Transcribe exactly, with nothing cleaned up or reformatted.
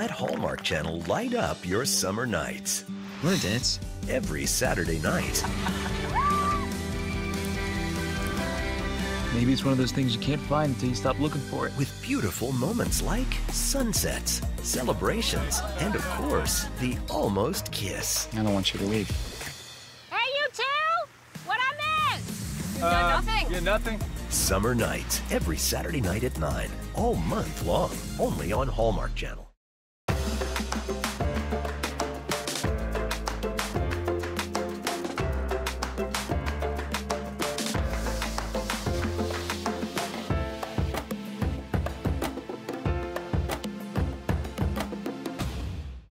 Let Hallmark Channel light up your summer nights. Want to dance? Every Saturday night. Maybe it's one of those things you can't find until you stop looking for it. With beautiful moments like sunsets, celebrations, and of course, the almost kiss. I don't want you to leave. Hey, you two! What I miss? Uh, nothing. Yeah, nothing. Summer nights, every Saturday night at nine. All month long, only on Hallmark Channel.